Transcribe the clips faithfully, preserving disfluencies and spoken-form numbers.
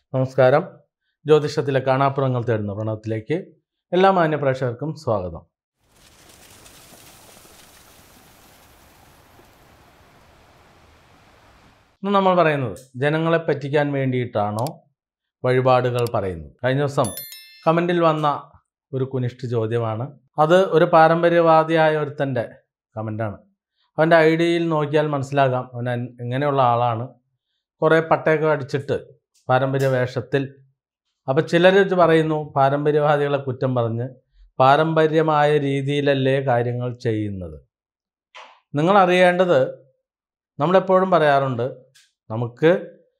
നമസ്കാരം. ജ്യോതിഷത്തിലെ കാണാപ്പുറങ്ങൾ തേടുന്ന പ്രണവത്തിലേക്ക് എല്ലാ മാന്യപ്രേക്ഷകർക്കും സ്വാഗതം. ഇന്ന് നമ്മൾ പറയുന്നത് ജനങ്ങളെ പറ്റിക്കാൻ വേണ്ടിയിട്ടാണോ വഴിപാടുകൾ പറയുന്നത്? കഴിഞ്ഞ ദിവസം കമൻറ്റിൽ വന്ന ഒരു കുനിഷ്ഠ ചോദ്യമാണ്. അത് ഒരു പാരമ്പര്യവാദിയായ ഒരുത്തൻ്റെ കമൻറ്റാണ്. അവൻ്റെ ഐ ഡിയിൽ നോക്കിയാൽ മനസ്സിലാകാം അവൻ എങ്ങനെയുള്ള ആളാണ്. കുറേ പട്ടയൊക്കെ അടിച്ചിട്ട് പാരമ്പര്യ വേഷത്തിൽ. അപ്പോൾ ചിലർ പറയുന്നു പാരമ്പര്യവാദികളെ കുറ്റം പറഞ്ഞ് പാരമ്പര്യമായ രീതിയിലല്ലേ കാര്യങ്ങൾ ചെയ്യുന്നത്. നിങ്ങളറിയേണ്ടത്, നമ്മളെപ്പോഴും പറയാറുണ്ട്, നമുക്ക്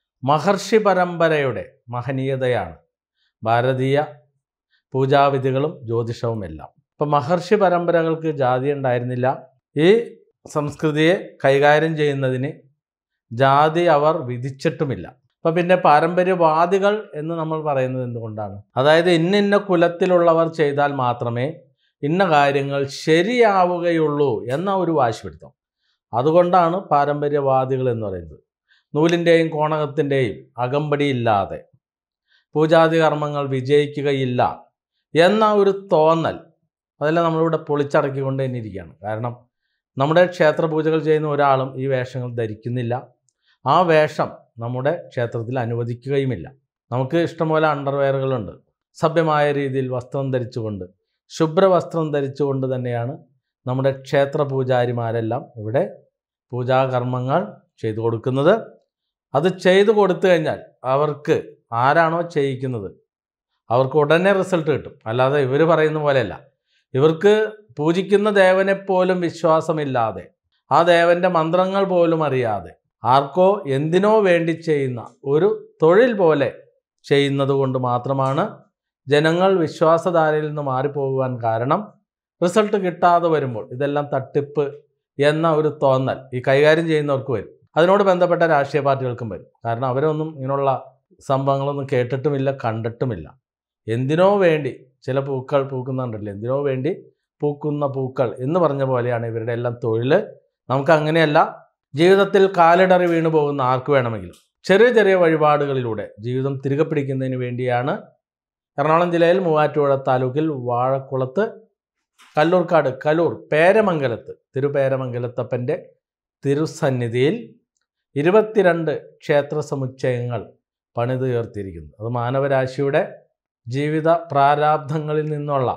മഹർഷി പരമ്പരയുടെ മഹനീയതയാണ് ഭാരതീയ പൂജാവിധികളും ജ്യോതിഷവും എല്ലാം. ഇപ്പം മഹർഷി പരമ്പരകൾക്ക് ജാതി ഉണ്ടായിരുന്നില്ല. ഈ സംസ്കൃതിയെ കൈകാര്യം ചെയ്യുന്നതിന് ജാതി അവർ വിധിച്ചിട്ടുമില്ല. അപ്പം പിന്നെ പാരമ്പര്യവാദികൾ എന്ന് നമ്മൾ പറയുന്നത് എന്തുകൊണ്ടാണ്? അതായത് ഇന്ന ഇന്ന കുലത്തിലുള്ളവർ ചെയ്താൽ മാത്രമേ ഇന്ന കാര്യങ്ങൾ ശരിയാവുകയുള്ളൂ എന്ന ഒരു വാശിപിടുത്തം. അതുകൊണ്ടാണ് പാരമ്പര്യവാദികൾ എന്ന് പറയുന്നത്. നൂലിൻ്റെയും കോണകത്തിൻ്റെയും അകമ്പടിയില്ലാതെ പൂജാതി കർമ്മങ്ങൾ വിജയിക്കുകയില്ല എന്ന ഒരു തോന്നൽ അതെല്ലാം നമ്മളിവിടെ പൊളിച്ചടക്കിക്കൊണ്ട് തന്നെ ഇരിക്കുകയാണ്. കാരണം നമ്മുടെ ക്ഷേത്ര പൂജകൾ ചെയ്യുന്ന ഒരാളും ഈ വേഷങ്ങൾ ധരിക്കുന്നില്ല. ആ വേഷം നമ്മുടെ ക്ഷേത്രത്തിൽ അനുവദിക്കുകയുമില്ല. നമുക്ക് ഇഷ്ടംപോലെ അണ്ടർവെയറുകളുണ്ട്. സഭ്യമായ രീതിയിൽ വസ്ത്രം ധരിച്ചുകൊണ്ട്, ശുഭ്രവസ്ത്രം ധരിച്ചുകൊണ്ട് തന്നെയാണ് നമ്മുടെ ക്ഷേത്ര പൂജാരിമാരെല്ലാം ഇവിടെ പൂജാകർമ്മങ്ങൾ ചെയ്തു കൊടുക്കുന്നത്. അത് ചെയ്തു കൊടുത്തു കഴിഞ്ഞാൽ അവർക്ക് ആരാണോ ചെയ്യിക്കുന്നത് അവർക്ക് ഉടനെ റിസൾട്ട് കിട്ടും. അല്ലാതെ ഇവർ പറയുന്ന പോലെയല്ല. ഇവർക്ക് പൂജിക്കുന്ന ദേവനെപ്പോലും വിശ്വാസമില്ലാതെ, ആ ദേവൻ്റെ മന്ത്രങ്ങൾ പോലും അറിയാതെ, ആർക്കോ എന്തിനോ വേണ്ടി ചെയ്യുന്ന ഒരു തൊഴിൽ പോലെ ചെയ്യുന്നത് കൊണ്ട് മാത്രമാണ് ജനങ്ങൾ വിശ്വാസധാരയിൽ നിന്ന് മാറിപ്പോകുവാൻ കാരണം. റിസൾട്ട് കിട്ടാതെ വരുമ്പോൾ ഇതെല്ലാം തട്ടിപ്പ് എന്ന ഒരു തോന്നൽ ഈ കൈകാര്യം ചെയ്യുന്നവർക്ക് വരും. അതിനോട് ബന്ധപ്പെട്ട രാഷ്ട്രീയ പാർട്ടികൾക്കും വരും. കാരണം അവരൊന്നും ഇങ്ങനെയുള്ള സംഭവങ്ങളൊന്നും കേട്ടിട്ടുമില്ല, കണ്ടിട്ടുമില്ല. എന്തിനോ വേണ്ടി ചില പൂക്കൾ പൂക്കുന്നുണ്ടല്ലോ, എന്തിനോ വേണ്ടി പൂക്കുന്ന പൂക്കൾ എന്ന് പറഞ്ഞ പോലെയാണ് ഇവരുടെ എല്ലാം തൊഴിൽ. നമുക്ക് അങ്ങനെയല്ല. ജീവിതത്തിൽ കാലിടറി വീണു പോകുന്ന ആർക്ക് വേണമെങ്കിലും ചെറിയ ചെറിയ വഴിപാടുകളിലൂടെ ജീവിതം തിരികെ പിടിക്കുന്നതിന് വേണ്ടിയാണ് എറണാകുളം ജില്ലയിൽ മൂവാറ്റുപുഴ താലൂക്കിൽ വാഴക്കുളത്ത് കല്ലൂർക്കാട് കലൂർ പേരമംഗലത്ത് തിരുപേരമംഗലത്തപ്പൻ്റെ തിരുസന്നിധിയിൽ ഇരുപത്തിരണ്ട് ക്ഷേത്ര സമുച്ചയങ്ങൾ പണിതുയർത്തിയിരിക്കുന്നു. അത് മാനവരാശിയുടെ ജീവിത പ്രാരാബ്ധങ്ങളിൽ നിന്നുള്ള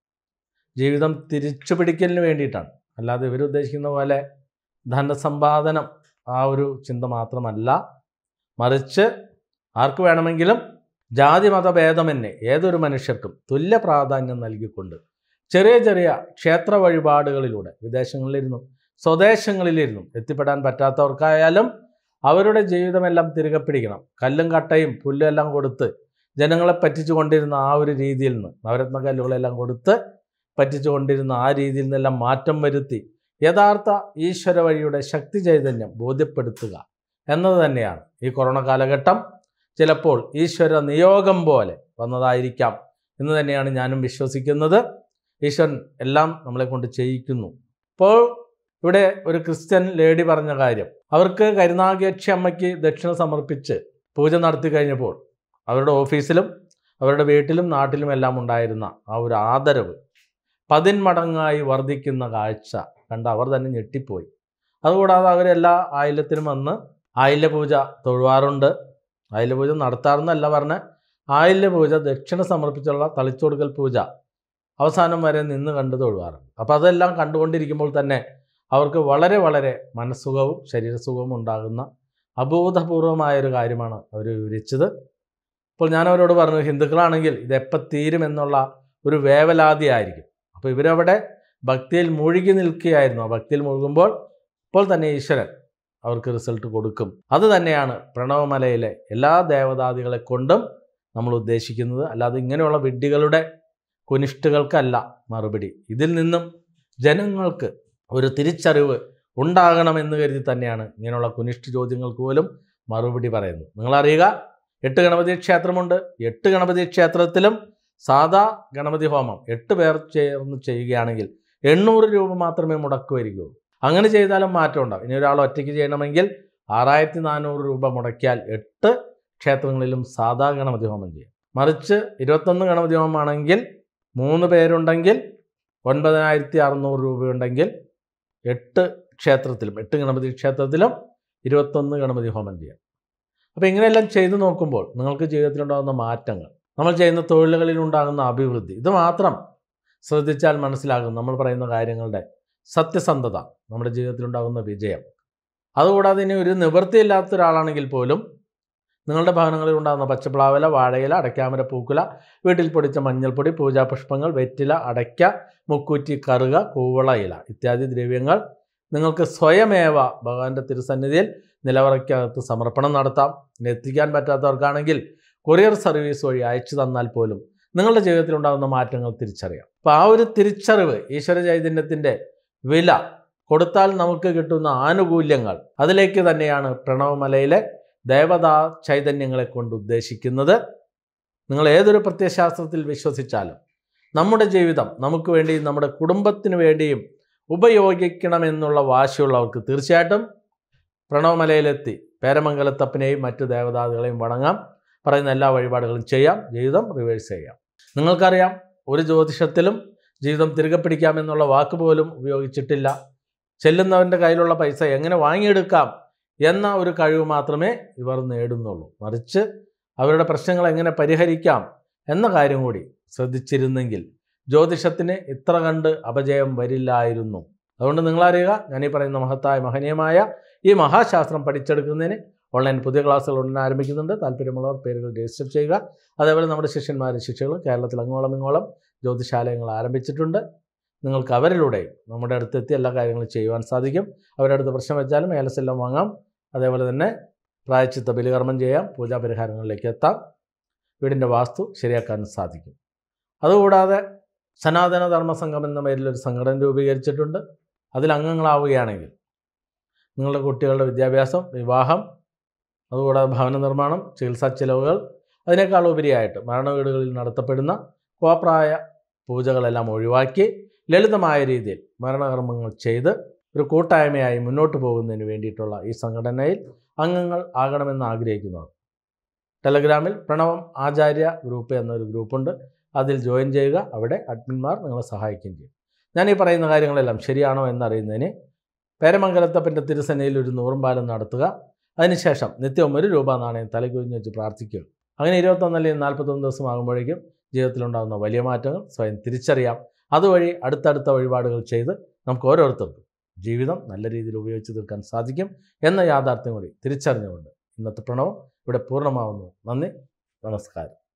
ജീവിതം തിരിച്ചു പിടിക്കലിന് വേണ്ടിയിട്ടാണ്. അല്ലാതെ ഇവരുദ്ദേശിക്കുന്ന പോലെ ധനസമ്പാദനം ആ ഒരു ചിന്ത മാത്രമല്ല, മറിച്ച് ആർക്ക് വേണമെങ്കിലും ജാതി മതഭേദമന്യേ ഏതൊരു മനുഷ്യർക്കും തുല്യ പ്രാധാന്യം നൽകിക്കൊണ്ട് ചെറിയ ചെറിയ ക്ഷേത്ര വഴിപാടുകളിലൂടെ വിദേശങ്ങളിലിരുന്നും സ്വദേശങ്ങളിലിരുന്നും എത്തിപ്പെടാൻ പറ്റാത്തവർക്കായാലും അവരുടെ ജീവിതമെല്ലാം തിരികെ പിടിക്കണം. കല്ലും കട്ടയും പുല്ലും എല്ലാം കൊടുത്ത് ജനങ്ങളെ പറ്റിച്ചു കൊണ്ടിരുന്ന ആ ഒരു രീതിയിൽ നിന്ന്, നവരത്ന കല്ലുകളെല്ലാം കൊടുത്ത് പറ്റിച്ചു കൊണ്ടിരുന്ന ആ രീതിയിൽ നിന്നെല്ലാം മാറ്റം വരുത്തി യഥാർത്ഥ ഈശ്വര വഴിയുടെ ശക്തി ചൈതന്യം ബോധ്യപ്പെടുത്തുക എന്നത് തന്നെയാണ് ഈ കൊറോണ കാലഘട്ടം ചിലപ്പോൾ ഈശ്വര നിയോഗം പോലെ വന്നതായിരിക്കാം എന്ന് തന്നെയാണ് ഞാനും വിശ്വസിക്കുന്നത്. ഈശ്വരൻ എല്ലാം നമ്മളെ കൊണ്ട് ചെയ്യിക്കുന്നു. ഇപ്പോൾ ഇവിടെ ഒരു ക്രിസ്ത്യൻ ലേഡി പറഞ്ഞ കാര്യം, അവർക്ക് കരുനാഗേക്ഷി അമ്മയ്ക്ക് ദക്ഷിണ സമർപ്പിച്ച് പൂജ നടത്തി കഴിഞ്ഞപ്പോൾ അവരുടെ ഓഫീസിലും അവരുടെ വീട്ടിലും നാട്ടിലും എല്ലാം ഉണ്ടായിരുന്ന ആ ഒരു ആദരവ് പതിന്മടങ്ങായി വർദ്ധിക്കുന്ന കാഴ്ച കണ്ട് അവർ തന്നെ ഞെട്ടിപ്പോയി. അതുകൂടാതെ അവരെല്ലാ ആയില്യത്തിനും വന്ന് ആയില്യപൂജ തൊഴുവാറുണ്ട്. ആയില്യപൂജ നടത്താറെന്നല്ല പറഞ്ഞ്, ആയില്യപൂജ ദക്ഷിണ സമർപ്പിച്ചുള്ള തളിച്ചുകൊടുക്കൽ പൂജ അവസാനം വരെ നിന്ന് കണ്ട് തൊഴുവാറുണ്ട്. അപ്പോൾ അതെല്ലാം കണ്ടുകൊണ്ടിരിക്കുമ്പോൾ തന്നെ അവർക്ക് വളരെ വളരെ മനസ്സുഖവും ശരീരസുഖവും ഉണ്ടാകുന്ന അഭൂതപൂർവമായൊരു കാര്യമാണ് അവർ വിവരിച്ചത്. അപ്പോൾ ഞാൻ അവരോട് പറഞ്ഞു, ഹിന്ദുക്കളാണെങ്കിൽ ഇതെപ്പം തീരുമെന്നുള്ള ഒരു വേവലാതി ആയിരിക്കും. അപ്പോൾ ഇവരവിടെ ഭക്തിയിൽ മുഴുകി നിൽക്കുകയായിരുന്നു. ആ ഭക്തിയിൽ മുഴുകുമ്പോൾ ഇപ്പോൾ തന്നെ ഈശ്വരൻ അവർക്ക് റിസൾട്ട് കൊടുക്കും. അത് തന്നെയാണ് പ്രണവമലയിലെ എല്ലാ ദേവതാദികളെ കൊണ്ടും നമ്മൾ ഉദ്ദേശിക്കുന്നത്. അല്ലാതെ ഇങ്ങനെയുള്ള വിഡ്ഢികളുടെ കുനിഷ്ഠകൾക്കല്ല മറുപടി. ഇതിൽ നിന്നും ജനങ്ങൾക്ക് ഒരു തിരിച്ചറിവ് ഉണ്ടാകണമെന്ന് കരുതി തന്നെയാണ് ഇങ്ങനെയുള്ള കുനിഷ്ഠ ചോദ്യങ്ങൾക്ക് പോലും മറുപടി പറയുന്നത്. നിങ്ങളറിയുക, എട്ട് ഗണപതി ക്ഷേത്രമുണ്ട്. എട്ട് ഗണപതി ക്ഷേത്രത്തിലും സാധാ ഗണപതി ഹോമം എട്ട് പേർ ചേർന്ന് ചെയ്യുകയാണെങ്കിൽ എണ്ണൂറ് രൂപ മാത്രമേ മുടക്ക് വരികയുള്ളൂ. അങ്ങനെ ചെയ്താലും മാറ്റം ഉണ്ടാവും. ഇനി ഒരാൾ ഒറ്റയ്ക്ക് ചെയ്യണമെങ്കിൽ ആറായിരത്തി നാനൂറ് രൂപ മുടക്കിയാൽ എട്ട് ക്ഷേത്രങ്ങളിലും സാധാ ഗണപതി ഹോമം ചെയ്യാം. മറിച്ച് ഇരുപത്തൊന്ന് ഗണപതി ഹോമമാണെങ്കിൽ മൂന്ന് പേരുണ്ടെങ്കിൽ ഒൻപതിനായിരത്തി അറുന്നൂറ് രൂപയുണ്ടെങ്കിൽ എട്ട് ക്ഷേത്രത്തിലും എട്ട് ഗണപതി ക്ഷേത്രത്തിലും ഇരുപത്തൊന്ന് ഗണപതി ഹോമം ചെയ്യാം. അപ്പോൾ ഇങ്ങനെയെല്ലാം ചെയ്തു നോക്കുമ്പോൾ നിങ്ങൾക്ക് ജീവിതത്തിലുണ്ടാകുന്ന മാറ്റങ്ങൾ, നമ്മൾ ചെയ്യുന്ന തൊഴിലുകളിലുണ്ടാകുന്ന അഭിവൃദ്ധി, ഇത് മാത്രം ശ്രദ്ധിച്ചാൽ മനസ്സിലാകും നമ്മൾ പറയുന്ന കാര്യങ്ങളുടെ സത്യസന്ധത, നമ്മുടെ ജീവിതത്തിലുണ്ടാകുന്ന വിജയം. അതുകൂടാതെ ഇനി ഒരു നിവൃത്തിയില്ലാത്ത ഒരാളാണെങ്കിൽ പോലും നിങ്ങളുടെ ഭവനങ്ങളിൽ ഉണ്ടാകുന്ന പച്ചപ്ലാവില, വാഴയില, അടയ്ക്കാമര പൂക്കുല, വീട്ടിൽ പൊടിച്ച മഞ്ഞൾപ്പൊടി, പൂജാപുഷ്പങ്ങൾ, വെറ്റില, അടയ്ക്ക, മുക്കൂറ്റി, കറുക, കൂവള ഇല ഇത്യാദി ദ്രവ്യങ്ങൾ നിങ്ങൾക്ക് സ്വയമേവ ഭഗവാന്റെ തിരുസന്നിധിയിൽ നിലവറയ്ക്കകത്ത് സമർപ്പണം നടത്താം. ഇനി എത്തിക്കാൻ പറ്റാത്തവർക്കാണെങ്കിൽ കൊറിയർ സർവീസ് വഴി അയച്ചു തന്നാൽ പോലും നിങ്ങളുടെ ജീവിതത്തിൽ ഉണ്ടാകുന്ന മാറ്റങ്ങൾ തിരിച്ചറിയാം. അപ്പോൾ ആ ഒരു തിരിച്ചറിവ്, ഈശ്വര ചൈതന്യത്തിൻ്റെ വില, കൊടുത്താൽ നമുക്ക് കിട്ടുന്ന ആനുകൂല്യങ്ങൾ, അതിലേക്ക് തന്നെയാണ് പ്രണവമലയിലെ ദേവതാ ചൈതന്യങ്ങളെ കൊണ്ട് ഉദ്ദേശിക്കുന്നത്. നിങ്ങൾ ഏതൊരു പ്രത്യയശാസ്ത്രത്തിൽ വിശ്വസിച്ചാലും നമ്മുടെ ജീവിതം നമുക്ക് വേണ്ടിയും നമ്മുടെ കുടുംബത്തിന് വേണ്ടിയും ഉപയോഗിക്കണമെന്നുള്ള വാശിയുള്ളവർക്ക് തീർച്ചയായിട്ടും പ്രണവമലയിലെത്തി പേരമംഗലത്തപ്പനെയും മറ്റു ദേവതാദികളെയും വണങ്ങാം. പറയുന്ന എല്ലാ വഴിപാടുകളും ചെയ്യാം, ജീവിതം റിവേഴ്സ് ചെയ്യാം. നിങ്ങൾക്കറിയാം, ഒരു ജ്യോതിഷത്തിലും ജീവിതം തിരികെ പിടിക്കാമെന്നുള്ള വാക്ക് പോലും ഉപയോഗിച്ചിട്ടില്ല. ചെല്ലുന്നവൻ്റെ കയ്യിലുള്ള പൈസ എങ്ങനെ വാങ്ങിയെടുക്കാം എന്ന ഒരു കഴിവ് മാത്രമേ ഇവർ നേടുന്നുള്ളൂ. മറിച്ച് അവരുടെ പ്രശ്നങ്ങൾ എങ്ങനെ പരിഹരിക്കാം എന്ന കാര്യം കൂടി ശ്രദ്ധിച്ചിരുന്നെങ്കിൽ ജ്യോതിഷത്തിന് ഇത്ര കണ്ട് അപജയം വരില്ലായിരുന്നു. അതുകൊണ്ട് നിങ്ങളറിയുക, ഞാൻ ഈ പറയുന്ന മഹത്തായ മഹനീയമായ ഈ മഹാശാസ്ത്രം പഠിച്ചെടുക്കുന്നതിന് ഓൺലൈൻ പുതിയ ക്ലാസ്സുകൾ ഉടനെ ആരംഭിക്കുന്നുണ്ട്. താല്പര്യമുള്ളവർ പേരുകൾ രജിസ്റ്റർ ചെയ്യുക. അതേപോലെ നമ്മുടെ ശിഷ്യന്മാരും ശിഷ്യകളും കേരളത്തിൽ അങ്ങോളം ഇങ്ങോളം ജ്യോതിശാലയങ്ങൾ ആരംഭിച്ചിട്ടുണ്ട്. നിങ്ങൾക്ക് അവരിലൂടെയും നമ്മുടെ അടുത്തെത്തി എല്ലാ കാര്യങ്ങളും ചെയ്യുവാൻ സാധിക്കും. അവരുടെ അടുത്ത് പ്രശ്നം വെച്ചാലും ഏലസെല്ലാം വാങ്ങാം. അതേപോലെ തന്നെ പ്രായച്ചിത്ത ബലികർമ്മം ചെയ്യാം, പൂജാപരിഹാരങ്ങളിലേക്ക് എത്താം, വീടിൻ്റെ വാസ്തു ശരിയാക്കാൻ സാധിക്കും. അതുകൂടാതെ സനാതന ധർമ്മസംഘം എന്ന പേരിലൊരു സംഘടന രൂപീകരിച്ചിട്ടുണ്ട്. അതിൽ അംഗങ്ങളാവുകയാണെങ്കിൽ നിങ്ങളുടെ കുട്ടികളുടെ വിദ്യാഭ്യാസം, വിവാഹം, അതുകൂടാതെ ഭവന നിർമ്മാണം, ചികിത്സാ ചിലവുകൾ, അതിനേക്കാൾ ഉപരിയായിട്ട് മരണവീടുകളിൽ നടത്തപ്പെടുന്ന കോപ്രായ പൂജകളെല്ലാം ഒഴിവാക്കി ലളിതമായ രീതിയിൽ മരണകർമ്മങ്ങൾ ചെയ്ത് ഒരു കൂട്ടായ്മയായി മുന്നോട്ട് പോകുന്നതിന് വേണ്ടിയിട്ടുള്ള ഈ സംഘടനയിൽ അംഗങ്ങൾ ആകണമെന്ന് ആഗ്രഹിക്കുന്നവർ ടെലഗ്രാമിൽ പ്രണവം ആചാര്യ ഗ്രൂപ്പ് എന്നൊരു ഗ്രൂപ്പുണ്ട്. അതിൽ ജോയിൻ ചെയ്യുക. അവിടെ അഡ്മിന്മാർ നിങ്ങളെ സഹായിക്കുകയും ചെയ്യും. ഞാൻ ഈ പറയുന്ന കാര്യങ്ങളെല്ലാം ശരിയാണോ എന്നറിയുന്നതിന് പേരമംഗലത്തപ്പൻ്റെ തിരുസേനയിൽ ഒരു നൂറുംപാലം നടത്തുക. അതിനുശേഷം നിത്യവും ഒരു രൂപ നാണയം തലകുഞ്ഞ് വെച്ച് പ്രാർത്ഥിക്കുക. അങ്ങനെ ഇരുപത്തൊന്ന് അല്ലെങ്കിൽ നാൽപ്പത്തൊന്ന് ദിവസം ആകുമ്പോഴേക്കും ജീവിതത്തിലുണ്ടാകുന്ന വലിയ മാറ്റങ്ങൾ സ്വയം തിരിച്ചറിയാം. അതുവഴി അടുത്തടുത്ത വഴിപാടുകൾ ചെയ്ത് നമുക്ക് ഓരോരുത്തർക്കും ജീവിതം നല്ല രീതിയിൽ ഉപയോഗിച്ച് തീർക്കാൻ സാധിക്കും എന്ന യാഥാർത്ഥ്യം കൂടി തിരിച്ചറിഞ്ഞുകൊണ്ട് ഇന്നത്തെ പ്രണവം ഇവിടെ പൂർണ്ണമാവുന്നു. നന്ദി, നമസ്കാരം.